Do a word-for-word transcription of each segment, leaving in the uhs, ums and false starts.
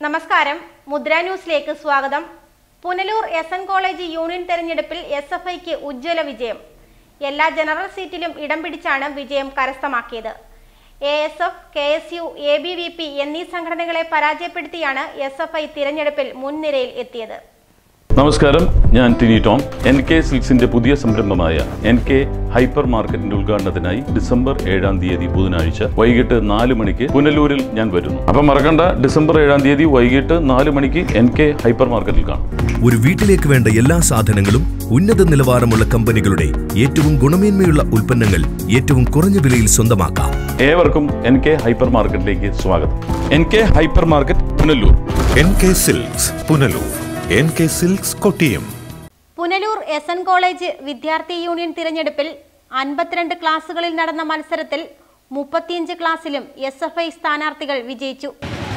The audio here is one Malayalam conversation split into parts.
നമസ്കാരം, മുദ്ര ന്യൂസിലേക്ക് സ്വാഗതം. Punalur S N college union തെരഞ്ഞെടുപ്പിൽ എസ് എഫ് ഐക്ക് ഉജ്ജ്വല വിജയം. എല്ലാ ജനറൽ സീറ്റിലും ഇടം പിടിച്ചാണ് വിജയം കരസ്ഥമാക്കിയത്. A S F, K S U, A B V P എന്നീ സംഘടനകളെ പരാജയപ്പെടുത്തിയാണ് എസ് എഫ് ഐ തിരഞ്ഞെടുപ്പിൽ മുൻനിരയിൽ എത്തിയത്. നമസ്കാരം, ഞാൻ ടിനി ടോം. എൻ കെ സിൽക്സിന്റെ പുതിയ സംരംഭമായ എൻ കെ ഹൈപ്പർ മാർക്കറ്റിന്റെ ഉദ്ഘാടനത്തിനായി ഡിസംബർ ഏഴാം തീയതി ബുധനാഴ്ച വൈകിട്ട് നാല് മണിക്ക് പുനലൂരിൽ ഞാൻ വരുന്നു. അപ്പം മറക്കണ്ട, ഡിസംബർ ഏഴാം തീയതി വൈകിട്ട് നാല് മണിക്ക് എൻ കെ ഹൈപ്പർ മാർക്കറ്റിൽ കാണും. ഒരു വീട്ടിലേക്ക് വേണ്ട എല്ലാ സാധനങ്ങളും ഉന്നത നിലവാരമുള്ള കമ്പനികളുടെ ഏറ്റവും ഗുണമേന്മയുള്ള ഉൽപ്പന്നങ്ങൾ ഏറ്റവും കുറഞ്ഞ വിലയിൽ സ്വന്തമാക്കാം. ഏവർക്കും എൻ കെ ഹൈപ്പർ മാർക്കറ്റിലേക്ക് സ്വാഗതം. N K hypermarket Punalur. N K silks Punalur. N K silks Kottiyam. Punalur S N college വിദ്യാർത്ഥി യൂണിയൻ തിരഞ്ഞെടുപ്പിൽ അൻപത്തിരണ്ട് ക്ലാസുകളിൽ നടന്ന മത്സരത്തിൽ മുപ്പത്തിയഞ്ച് ക്ലാസ്സിലും എസ് എഫ് ഐ സ്ഥാനാർത്ഥികൾ വിജയിച്ചു.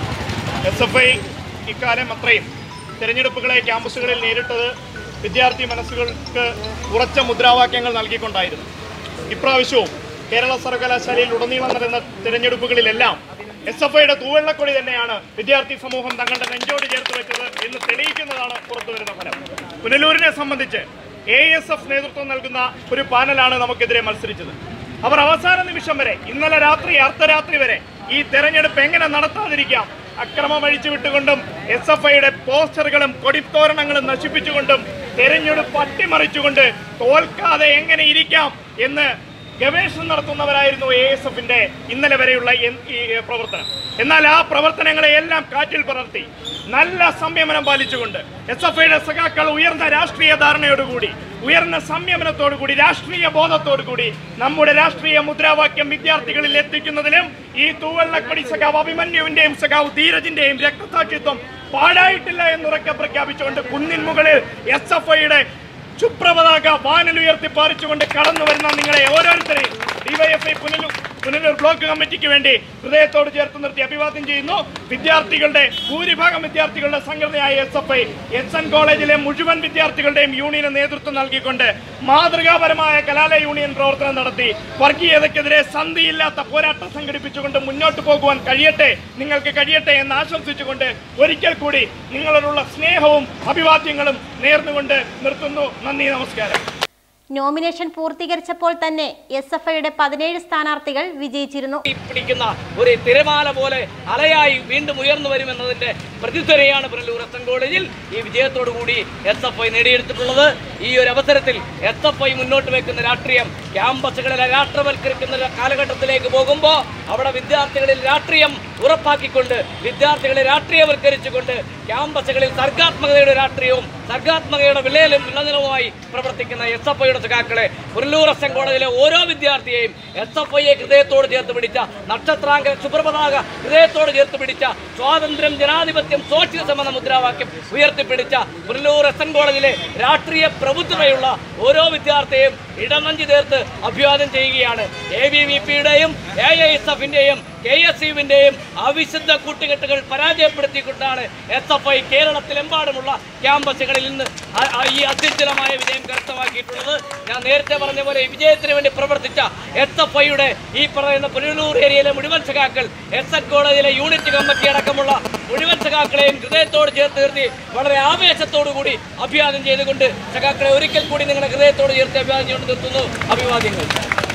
എസ് എഫ് ഐ ഇക്കാലം അത്രയും തിരഞ്ഞെടുപ്പുകളെ ക്യാമ്പസുകളിൽ നേരിട്ടത് വിദ്യാർത്ഥി മനസ്സുകൾക്ക് ഉറച്ച മുദ്രാവാക്യങ്ങൾ നൽകിക്കൊണ്ടായിരുന്നു. ഇപ്രാവശ്യവും കേരള സർവകലാശാലയിൽ ഉടനീളം നടന്ന തിരഞ്ഞെടുപ്പുകളിലെല്ലാം എസ് എഫ് ഐയുടെ തൂവെള്ളക്കൊടി തന്നെയാണ് വിദ്യാർത്ഥി സമൂഹം തങ്ങളുടെ നെഞ്ചോട് ചേർത്ത് വെച്ചത് എന്ന് തെളിയിക്കുന്നതാണ് പുറത്തുവരുന്ന ഫലം. പുനലൂരിനെ സംബന്ധിച്ച് എ എസ് എഫ് നേതൃത്വം നൽകുന്ന ഒരു പാനലാണ് നമുക്കെതിരെ മത്സരിച്ചത്. അവർ അവസാന നിമിഷം വരെ, ഇന്നലെ രാത്രി അർദ്ധരാത്രി വരെ ഈ തെരഞ്ഞെടുപ്പ് എങ്ങനെ നടത്താതിരിക്കാം, അക്രമം അഴിച്ചു വിട്ടുകൊണ്ടും എസ് എഫ് ഐയുടെ പോസ്റ്ററുകളും കൊടിത്തോരണങ്ങളും നശിപ്പിച്ചുകൊണ്ടും തെരഞ്ഞെടുപ്പ് അട്ടിമറിച്ചുകൊണ്ട് തോൽക്കാതെ എങ്ങനെ ഇരിക്കാം എന്ന് ഗവേഷണം നടത്തുന്നവരായിരുന്നു എ എസ് എഫിന്റെ ഇന്നലെ വരെയുള്ള പ്രവർത്തനം. എന്നാൽ ആ പ്രവർത്തനങ്ങളെ എല്ലാം കാറ്റിൽ പടർത്തി നല്ല സംയമനം പാലിച്ചുകൊണ്ട് എസ് എഫ് ഐയുടെ സഖാക്കൾ ഉയർന്ന രാഷ്ട്രീയ ധാരണയോടുകൂടി, ഉയർന്ന സംയമനത്തോടുകൂടി, രാഷ്ട്രീയ ബോധത്തോടുകൂടി നമ്മുടെ രാഷ്ട്രീയ മുദ്രാവാക്യം വിദ്യാർത്ഥികളിൽ എത്തിക്കുന്നതിലും ഈ തൂവെള്ളക്കൊടി സഖാവ് അഭിമന്യുവിന്റെയും സഖാവ് ധീരജിന്റെയും രക്തസാക്ഷിത്വം പാടായിട്ടില്ല എന്നുറക്കെ പ്രഖ്യാപിച്ചുകൊണ്ട് കുന്നിൻ മുകളിൽ എസ് എഫ് ഐയുടെ ചുപ്രപതാക വാനിലുയർത്തി പാറിച്ചുകൊണ്ട് കടന്നു വരുന്ന നിങ്ങളെ ഓരോരുത്തരെയും ഡിവൈഎഫ്ഐ പുനലൂർ പുനലൂർ ബ്ലോക്ക് കമ്മിറ്റിക്ക് വേണ്ടി ഹൃദയത്തോട് ചേർത്ത് നിർത്തി അഭിവാദ്യം ചെയ്യുന്നു. വിദ്യാർത്ഥികളുടെ ഭൂരിഭാഗം വിദ്യാർത്ഥികളുടെ സംഘടനയായ S F I S N കോളേജിലെ മുഴുവൻ വിദ്യാർത്ഥികളുടെയും യൂണിയന് നേതൃത്വം നൽകിക്കൊണ്ട് മാതൃകാപരമായ കലാലയ യൂണിയൻ പ്രവർത്തനം നടത്തി വർഗീയതയ്ക്കെതിരെ സന്ധിയില്ലാത്ത പോരാട്ടം സംഘടിപ്പിച്ചുകൊണ്ട് മുന്നോട്ട് പോകുവാൻ കഴിയട്ടെ, നിങ്ങൾക്ക് കഴിയട്ടെ എന്ന് ആശംസിച്ചുകൊണ്ട് ഒരിക്കൽ കൂടി നിങ്ങളോടുള്ള സ്നേഹവും അഭിവാദ്യങ്ങളും നേർന്നുകൊണ്ട് നിർത്തുന്നു. നന്ദി, നമസ്കാരം. നോമിനേഷൻ പൂർത്തീകരിച്ചപ്പോൾ തന്നെ എസ് എഫ് ഐയുടെ പതിനേഴ് സ്ഥാനാർത്ഥികൾ വിജയിച്ചിരുന്നു. പിടിക്കുന്ന ഒരു തിരമാല പോലെ അലയായി വീണ്ടും ഉയർന്നു വരുമെന്നതിന്റെ പ്രതിധ്വനിയാണ് പുനലൂർ എസ് എൻ കോളേജിൽ ഈ വിജയത്തോടു കൂടി എസ് എഫ് ഐ നേടിയെടുത്തിട്ടുള്ളത്. ഈ ഒരു അവസരത്തിൽ എസ് എഫ് ഐ മുന്നോട്ട് വെക്കുന്ന രാഷ്ട്രീയം ക്യാമ്പസുകളിലെ രാഷ്ട്രവൽക്കരിക്കുന്ന കാലഘട്ടത്തിലേക്ക് പോകുമ്പോൾ അവിടെ വിദ്യാർത്ഥികളിൽ രാഷ്ട്രീയം ഉറപ്പാക്കിക്കൊണ്ട്, വിദ്യാർത്ഥികളെ രാഷ്ട്രീയവൽക്കരിച്ചുകൊണ്ട് ക്യാമ്പസുകളിൽ സർഗാത്മകതയുടെ രാഷ്ട്രീയവും സർഗാത്മകതയുടെ വിലയിലും വിളനിലവുമായി പ്രവർത്തിക്കുന്ന എസ് എഫ് ഐയുടെ സഖാക്കളെ പുനലൂർ എസ് എൻ കോളേജിലെ ഓരോ വിദ്യാർത്ഥിയെയും എസ് എഫ് ഐയെ ഹൃദയത്തോട് ചേർത്ത് പിടിച്ച, നക്ഷത്രാംഗ ശുഭ്രപതാക ഹൃദയത്തോട് ചേർത്ത് പിടിച്ച, സ്വാതന്ത്ര്യം, ജനാധിപത്യം, സോഷ്യലിസം എന്ന മുദ്രാവാക്യം ഉയർത്തിപ്പിടിച്ച പുനലൂർ എസ് എൻ കോളേജിലെ രാഷ്ട്രീയ പ്രബുദ്ധതയുള്ള ഓരോ വിദ്യാർത്ഥിയെയും ഇടനഞ്ചി ചേർത്ത് അഭിവാദ്യം ചെയ്യുകയാണ്. എ ബി വി പിയുടെയും എ എസ് എഫിന്റെയും കെ എസ് യുവിന്റെയും അവിശുദ്ധ കൂട്ടുകെട്ടുകൾ പരാജയപ്പെടുത്തിക്കൊണ്ടാണ് എസ് എഫ് ഐ കേരളത്തിലെമ്പാടുമുള്ള ക്യാമ്പസുകളിൽ നിന്ന് ഈ അത്യുജ്വലമായ വിജയം കരസ്ഥമാക്കിയിട്ടുള്ളത്. ഞാൻ നേരത്തെ പറഞ്ഞ പോലെ ഈ വിജയത്തിന് വേണ്ടി പ്രവർത്തിച്ച എസ് എഫ് ഐയുടെ ഈ പറയുന്ന പുനലൂർ ഏരിയയിലെ മുഴുവൻ സഖാക്കൾ, എസ് എൻ കോളേജിലെ യൂണിറ്റ് കമ്മിറ്റി അടക്കമുള്ള മുഴുവൻ സഖാക്കളെയും ഹൃദയത്തോട് ചേർത്ത് നിർത്തി വളരെ ആവേശത്തോടു കൂടി അഭിവാദ്യം ചെയ്തുകൊണ്ട് സഖാക്കളെ ഒരിക്കൽ കൂടി നിങ്ങളുടെ ഹൃദയത്തോട് ചേർത്ത് അഭിവാദ്യം ചെയ്തുകൊണ്ട് നിർത്തുന്നു. അഭിവാദ്യങ്ങൾ.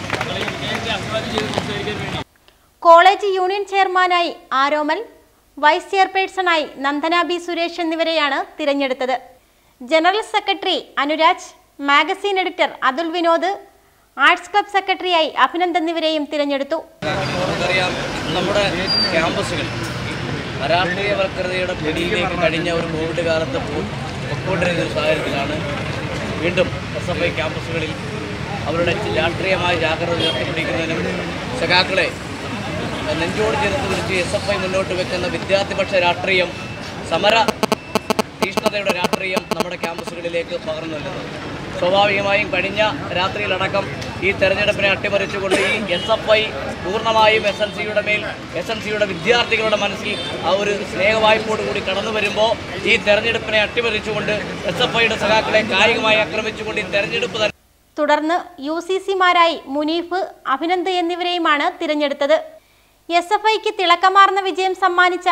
കോളേജ് യൂണിയൻ ചെയർമാനായി ആരോമൽ, വൈസ് ചെയർപേഴ്സണായി നന്ദന ബി സുരേഷ് എന്നിവരെയാണ് തിരഞ്ഞെടുത്തത്. General secretary Anuraj, magazine editor Athul Vinod, arts club സെക്രട്ടറിയായി അഭിനന്ദ് എന്നിവരെയും തിരഞ്ഞെടുത്തു. നമുക്കറിയാം, നമ്മുടെ ക്യാമ്പസുകൾ രാഷ്ട്രീയവൽക്കൃതയുടെ പിടിയിലേക്ക് കഴിഞ്ഞ ഒരു കോവിഡ് കാലത്ത് പൊക്കോണ്ടിരുന്ന ഒരു സാഹചര്യത്തിലാണ് വീണ്ടും എസ് എഫ് ഐ ക്യാമ്പസുകളിൽ അവരുടെ രാഷ്ട്രീയമായ ജാഗ്രത ഉയർത്തിപ്പിടിക്കുന്നതിനും സഖാക്കളെ നെഞ്ചോട് ചേർത്ത് പിടിച്ച് എസ് എഫ് ഐ മുന്നോട്ട് വെക്കുന്ന വിദ്യാർത്ഥിപക്ഷ രാഷ്ട്രീയം, സമര തീഷ്ണതയുടെ രാഷ്ട്രീയം നമ്മുടെ ക്യാമ്പസുകളിലേക്ക് പകർന്നു നൽകുന്നത്. സ്വാഭാവികമായും കഴിഞ്ഞ രാത്രിയിലടക്കം ഈ തെരഞ്ഞെടുപ്പിനെ അട്ടിമറിച്ചുകൊണ്ട് ഈ എസ് എഫ് ഐ പൂർണ്ണമായും എസ് എൻ സിയുടെ മേൽ എസ് എൻ സിയുടെ വിദ്യാർത്ഥികളുടെ മനസ്സിൽ ആ ഒരു സ്നേഹവായ്പോട് കൂടി കടന്നു വരുമ്പോൾ ഈ തെരഞ്ഞെടുപ്പിനെ അട്ടിമറിച്ചുകൊണ്ട് എസ് എഫ് ഐയുടെ സഖാക്കളെ കായികമായി ആക്രമിച്ചുകൊണ്ട് ഈ തെരഞ്ഞെടുപ്പ് തന്നെ തുടർന്ന് യു സി സിമാരായി മുനീഫ്, അഭിനന്ദ് എന്നിവരെയുമാണ് തിരഞ്ഞെടുത്തത്. എസ് എഫ് ഐക്ക് തിളക്കമാർന്ന വിജയം സമ്മാനിച്ച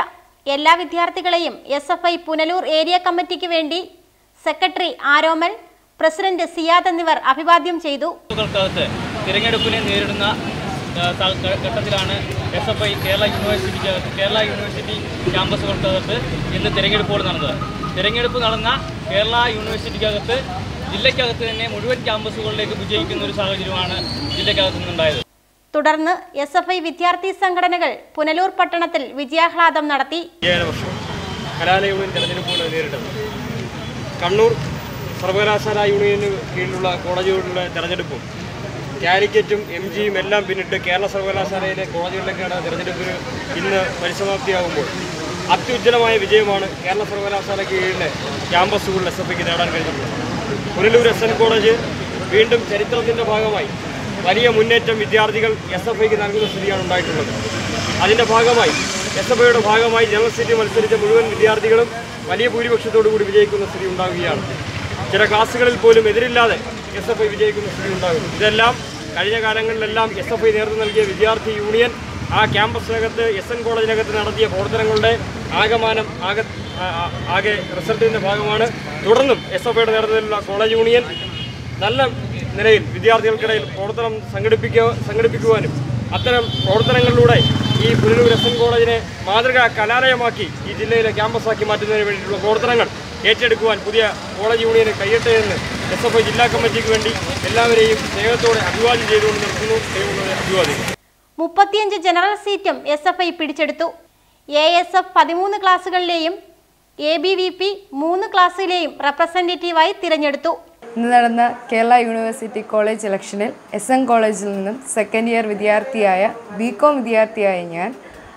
എല്ലാ വിദ്യാർത്ഥികളെയും S F I Punalur area കമ്മിറ്റിക്ക് വേണ്ടി സെക്രട്ടറി ആരോമൽ, പ്രസിഡന്റ് സിയാദ് എന്നിവർ അഭിവാദ്യം ചെയ്തു. തിരഞ്ഞെടുപ്പിനെ നേരിടുന്ന ഘട്ടത്തിലാണ് എസ് എഫ് ഐ കേരള യൂണിവേഴ്സിറ്റിക്ക് കേരള യൂണിവേഴ്സിറ്റി ക്യാമ്പസുകൾക്കകത്ത് ഇന്ന് തിരഞ്ഞെടുപ്പുകൾ നടന്നത്. തിരഞ്ഞെടുപ്പ് നടന്ന കേരള യൂണിവേഴ്സിറ്റിക്കകത്ത് ജില്ലയ്ക്കകത്ത് തന്നെ മുഴുവൻ ക്യാമ്പസുകളിലേക്ക് വിജയിക്കുന്ന ഒരു സാഹചര്യമാണ് ജില്ലയ്ക്കകത്ത് നിന്നുണ്ടായത്. തുടർന്ന് എസ് എഫ് ഐ വിദ്യാർത്ഥി സംഘടനകൾ പുനലൂർ പട്ടണത്തിൽ വിജയാഹ്ലാദം നടത്തി. കലാലയ യൂണിയൻ തെരഞ്ഞെടുപ്പുകൾ നേരിട്ടത് കണ്ണൂർ സർവകലാശാല യൂണിയന് കീഴിലുള്ള കോളേജുകളുടെ തെരഞ്ഞെടുപ്പും കാലിക്കറ്റും എം ജിയും എല്ലാം പിന്നിട്ട് കേരള സർവകലാശാലയിലെ കോളേജുകളിലേക്കാണ് തെരഞ്ഞെടുപ്പിന് ഇന്ന് പരിസമാപ്തിയാകുമ്പോൾ അത്യുജ്വലമായ വിജയമാണ് കേരള സർവകലാശാല കീഴിലെ ക്യാമ്പസുകളിൽ എസ് എഫ് ഐക്ക് നേടാൻ കഴിഞ്ഞിട്ടുള്ളത്. പുനലൂർ എസ് എൻ കോളേജ് വീണ്ടും ചരിത്രത്തിൻ്റെ ഭാഗമായി വലിയ മുന്നേറ്റം വിദ്യാർത്ഥികൾ എസ് എഫ് ഐക്ക് നൽകുന്ന സ്ഥിതിയാണ് ഉണ്ടായിട്ടുള്ളത്. അതിൻ്റെ ഭാഗമായി എസ് എഫ് ഐയുടെ ഭാഗമായി ജനറൽ സീറ്റ് മത്സരിച്ച മുഴുവൻ വിദ്യാർത്ഥികളും വലിയ ഭൂരിപക്ഷത്തോടു കൂടി വിജയിക്കുന്ന സ്ഥിതി ഉണ്ടാവുകയാണ്. ചില ക്ലാസ്സുകളിൽ പോലും എതിരില്ലാതെ എസ് എഫ് ഐ വിജയിക്കുന്ന സ്ഥിതി ഉണ്ടാകുന്നു. ഇതെല്ലാം കഴിഞ്ഞ കാലങ്ങളിലെല്ലാം എസ് എഫ് ഐ നേതൃത്വം നൽകിയ വിദ്യാർത്ഥി യൂണിയൻ ആ ക്യാമ്പസിനകത്ത് എസ് എൻ കോളേജിനകത്ത് നടത്തിയ പ്രവർത്തനങ്ങളുടെ ആകമാനം ആകെ ആകെ റിസൾട്ടിൻ്റെ ഭാഗമാണ്. തുടർന്നും എസ് എഫ് ഐയുടെ നേതൃത്വത്തിലുള്ള കോളേജ് യൂണിയൻ നല്ല നിലയിൽ വിദ്യാർത്ഥികൾക്കിടയിൽ പ്രവർത്തനം സംഘടിപ്പിക്കുക സംഘടിപ്പിക്കുവാനും അത്തരം പ്രവർത്തനങ്ങളിലൂടെ ഈ പുനലൂർ എസ് എൻ കോളേജിനെ മാതൃകാ കലാലയമാക്കി ഈ ജില്ലയിലെ ക്യാമ്പസാക്കി മാറ്റുന്നതിന് വേണ്ടിയിട്ടുള്ള പ്രവർത്തനങ്ങൾ ഏറ്റെടുക്കുവാൻ പുതിയ കോളേജ് യൂണിയന് കഴിയട്ടെ എന്ന് എസ് എഫ് ഐ ജില്ലാ കമ്മിറ്റിക്ക് വേണ്ടി എല്ലാവരെയും സ്നേഹത്തോടെ അഭിവാദ്യം ചെയ്തുകൊണ്ട് നിർത്തുന്നു. അഭിവാദ്യം. മുപ്പത്തിയഞ്ച് ജനറൽ സീറ്റും എസ് എഫ് ഐ പിടിച്ചെടുത്തു. എ എസ് എഫ് പതിമൂന്ന് ക്ലാസുകളിലെയും എ ബി വി പി മൂന്ന് ക്ലാസ്സിലെയും റെപ്രസെൻറ്റേറ്റീവായി തിരഞ്ഞെടുത്തു. ഇന്ന് നടന്ന കേരള യൂണിവേഴ്സിറ്റി കോളേജ് ഇലക്ഷനിൽ എസ് എൻ കോളേജിൽ നിന്നും സെക്കൻഡ് ഇയർ വിദ്യാർത്ഥിയായ ബി കോം വിദ്യാർത്ഥിയായ ഞാൻ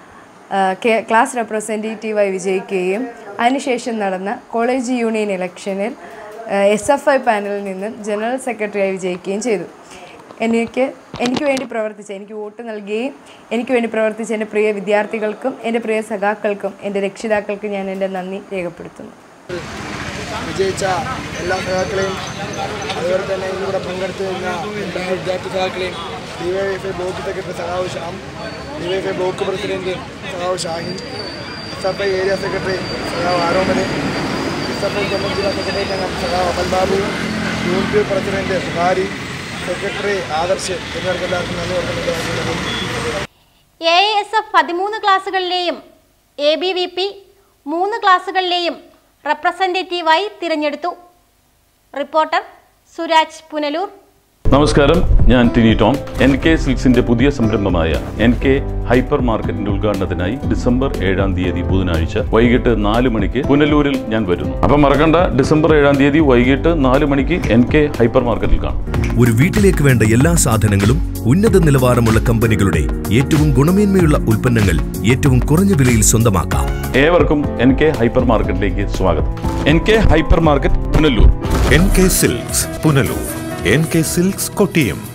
ക്ലാസ് റെപ്രസെൻറ്റേറ്റീവായി വിജയിക്കുകയും അതിനുശേഷം നടന്ന കോളേജ് യൂണിയൻ ഇലക്ഷനിൽ എസ് എഫ് ഐ പാനലിൽ നിന്നും ജനറൽ സെക്രട്ടറിയായി വിജയിക്കുകയും ചെയ്തു. എനിക്ക് എനിക്ക് വേണ്ടി പ്രവർത്തിച്ച എനിക്ക് വോട്ട് നൽകുകയും എനിക്ക് വേണ്ടി പ്രവർത്തിച്ച എൻ്റെ പ്രിയ വിദ്യാർത്ഥികൾക്കും എൻ്റെ പ്രിയ സഖാക്കൾക്കും എൻ്റെ രക്ഷിതാക്കൾക്കും ഞാൻ എൻ്റെ നന്ദി രേഖപ്പെടുത്തുന്നു. വിജയിച്ച എല്ലാ സഖാക്കളെയും അതുപോലെ തന്നെ ഇന്നിവിടെ പങ്കെടുത്തു വരുന്ന എല്ലാ വിദ്യാർത്ഥി സഖാക്കളെയും D Y F I block secretary സഖാവ് Sham, D Y F I block president സഖാവ് Shahin, S F I area secretary സഖാവ് Aromal, S F I Kollam ജില്ലാ സെക്രട്ടറി സഖാവ് Amal Babu, unit president Suhari, secretary Adarsh എന്നിവർക്കെല്ലാവർക്കും നന്ദി പറഞ്ഞു. എ എസ് എഫ് പതിമൂന്ന് ക്ലാസുകളിലെയും എ ബി വി പി മൂന്ന് ക്ലാസുകളിലെയും റെപ്രസെൻറ്റേറ്റീവായി തിരഞ്ഞെടുത്തു. റിപ്പോർട്ടർ സുരാജ്, പുനലൂർ. നമസ്കാരം, ഞാൻ ടിനി ടോം. എൻ കെ സിൽക്സിന്റെ പുതിയ സംരംഭമായ എൻ കെ ഹൈപ്പർ മാർക്കറ്റിന്റെ ഉദ്ഘാടനത്തിനായി ഡിസംബർ ഏഴാം തീയതി ബുധനാഴ്ച വൈകിട്ട് നാല് മണിക്ക് പുനലൂരിൽ ഞാൻ വരുന്നു. അപ്പം മറക്കണ്ട, ഡിസംബർ ഏഴാം തീയതി വൈകിട്ട് നാല് മണിക്ക് എൻ കെ ഹൈപ്പർ മാർക്കറ്റിൽ കാണും. ഒരു വീട്ടിലേക്ക് വേണ്ട എല്ലാ സാധനങ്ങളും ഉന്നത നിലവാരമുള്ള കമ്പനികളുടെ ഏറ്റവും ഗുണമേന്മയുള്ള ഉൽപ്പന്നങ്ങൾ ഏറ്റവും കുറഞ്ഞ വിലയിൽ സ്വന്തമാക്കാം. ഏവർക്കും എൻ കെ ഹൈപ്പർ മാർക്കറ്റിലേക്ക് സ്വാഗതം. N K hypermarket Punalur. N K silks Punalur. N K silks Kottiyam.